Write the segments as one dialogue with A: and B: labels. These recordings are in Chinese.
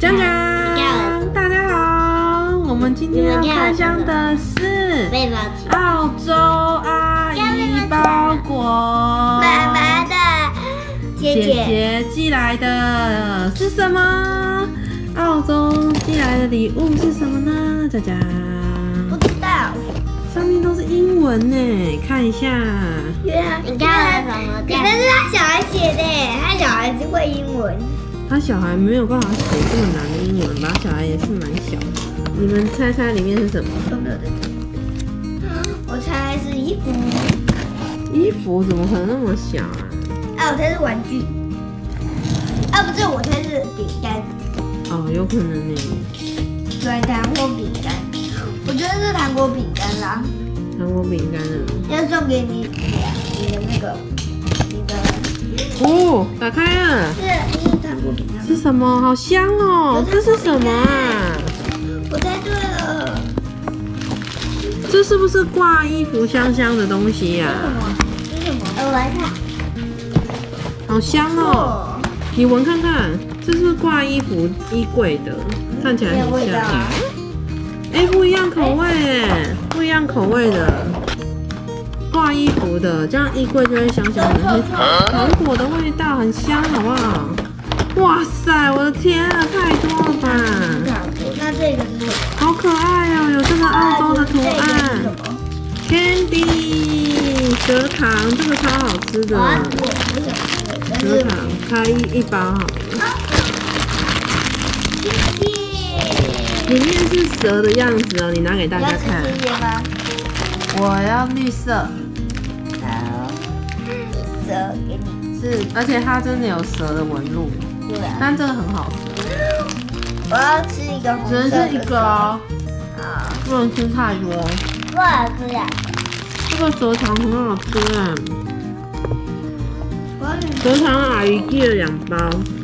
A: 江江，大家好，我们今天要开箱的是澳洲阿姨包裹，
B: 妈妈的姐
A: 姐寄来的是什么？澳洲寄来的礼物是什么呢？佳佳
B: 不知道，
A: 上面都是英文呢，看一下。
B: 你看什么？可能是他小孩写的，他小孩子会英文。
A: 他小孩没有办法写这么难的英文吧？小孩也是蛮小的。你们猜猜里面是什么？
B: 我猜是衣服。
A: 衣服怎么可能那么小啊？
B: 啊，我猜是玩具。啊，不是，我猜是饼干。
A: 哦，有可能呢。
B: 对，糖果饼干。我觉得是糖果饼干啦。
A: 糖果饼干啊。
B: 要送给你的那个，你的。
A: 哦，打开了。
B: 是糖果饼干。
A: 是什么？好香哦！这是什么啊？
B: 我猜对了。
A: 这是不是挂衣服香香的东西呀？
B: 这是什么？我来看。
A: 好香哦！你闻看看，这是不是挂衣服衣柜的？看起来很像。哎，不一样口味哎，不一样口味的。挂衣服的，这样衣柜就会香香的，糖果的味道很香，好不好？哇塞，我的天啊，太多了吧！
B: 那这个是什么？
A: 好可爱哦，有这个澳洲的图案。Candy 蛇糖，这个超好吃的。蛇糖开一包好了。里面是蛇的样子哦，你拿给大家看。我要绿色。
B: 好，蛇给你。
A: 是，而且它真的有蛇的纹路。
B: 对啊。
A: 但这个很好吃。
B: 我要吃一个红色的。
A: 只能是一个哦。
B: 啊。
A: 不能吃太多。
B: 不好吃呀。
A: 这个蛇糖很好吃啊。蛇糖阿姨寄了2包。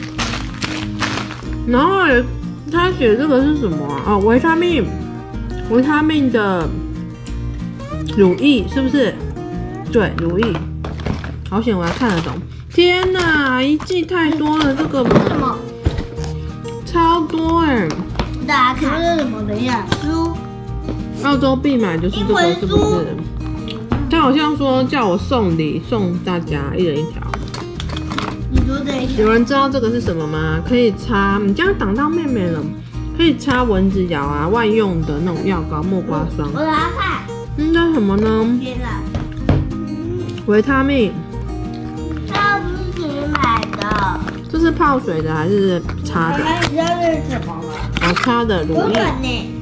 A: 然后他写这个是什么啊？哦，维他命的乳液是不是？对，乳液。好险我还看得懂。天哪，阿姨寄太多了，这个
B: 什么？
A: 超多哎！
B: 大家看这是什么？等一下，书。
A: 澳洲必买就是这个，是不是？他好像说叫我送礼，送大家一人一条。
B: 你说这一条。
A: 有人知道这个是什么吗？可以擦，你这样挡到妹妹了。可以擦蚊子咬啊，万用的那种药膏、木瓜霜。
B: 我来看。
A: 这什么呢？
B: 天哪！
A: 维他命。
B: 它不是自己买的。
A: 这是泡水的还是擦的？
B: 你知道这是什么吗？
A: 哦，擦的乳液。
B: 呢。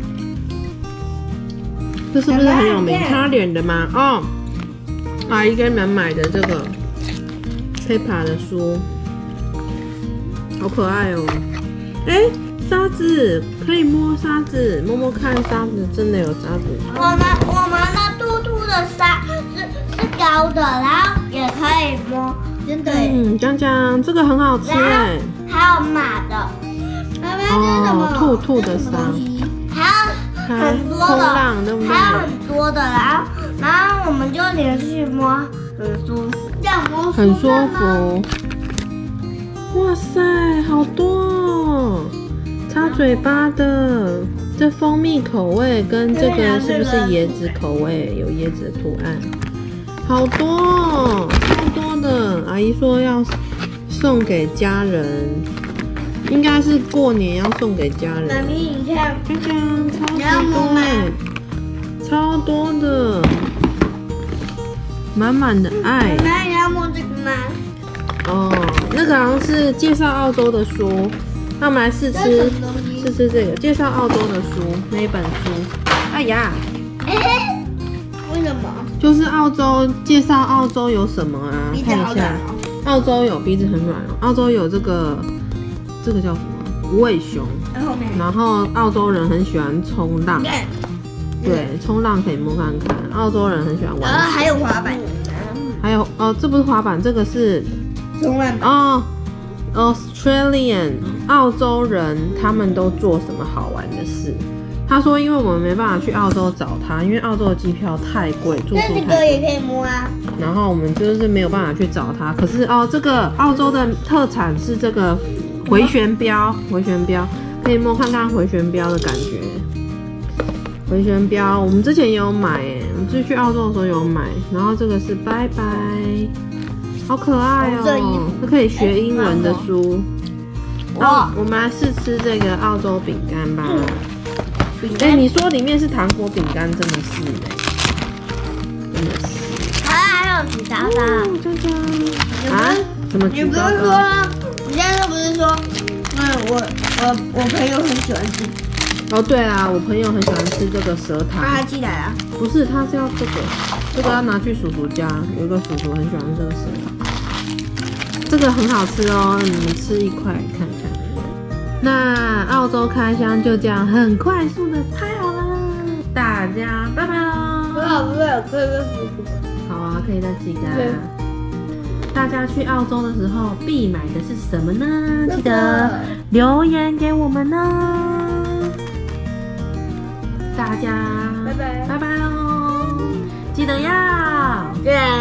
A: 这是不是很有名？擦脸的吗？哦，阿姨给你们买的这个 Peppa 的书，好可爱哦。哎，沙子可以摸沙子，摸摸看沙子，真的有沙子。
B: 我们的兔兔的沙是高的，然后也可以摸，真的。
A: 江江，这个很好吃哎。
B: 还有马的，
A: 哦，兔的沙，
B: 还有很多的，
A: 冲浪对不对？
B: 还有很多的，然后我们就连续摸，很舒服，这样摸
A: 很舒服。哇塞，好多哦！擦嘴巴的，这蜂蜜口味跟这个是不是椰子口味？有椰子的图案，好多哦，超多的。阿姨说要送给家人，应该是过年要送给家人。
B: 妈咪，你看，
A: 江江，超级多哎，超多的，满满的爱。
B: 妈妈，你要摸这个吗？
A: 哦，那个好像是介绍澳洲的书，那我们来试吃这个介绍澳洲的书，那一本书。哎呀，
B: 为什么？
A: 就是澳洲介绍澳洲有什么啊？看一下，澳洲有鼻子很软哦，澳洲有这个叫什么无尾熊，然后澳洲人很喜欢冲浪，对，冲浪可以摸看看，澳洲人很喜欢玩。
B: 还有滑板，
A: 还有哦，这不是滑板，这个是。
B: 冲浪
A: 哦 ，Australian 澳洲人他们都做什么好玩的事？他说，因为我们没办法去澳洲找他，因为澳洲的机票太贵，住宿太贵。
B: 那个也可以摸啊。
A: 然后我们就是没有办法去找他。可是哦，这个澳洲的特产是这个回旋镖，可以摸看看回旋镖的感觉。回旋镖，我们之前也有买耶，我们之前去澳洲的时候有买。然后这个是拜拜，好可爱哦，这可以学英文的书。哇，我们来试吃这个澳洲饼干吧。你说里面是糖果饼干，真的是真的是。
B: 还有举高高，
A: 真的啊？什么举高高？
B: 你现在不是说，我朋友很喜欢吃。
A: 哦，对啊，我朋友很喜欢吃这个蛇糖。
B: 他寄来啊？
A: 不是，他是要这个要拿去叔叔家，有一个叔叔很喜欢这个蛇糖，这个很好吃哦，你们吃一块看看。那澳洲开箱就这样很快速的拍好了，大家拜拜喽！
B: 不要，可以跟叔叔。
A: 好啊，可以再寄给他。大家去澳洲的时候必买的是什么呢？记得留言给我们呢。大家拜拜喽！记得要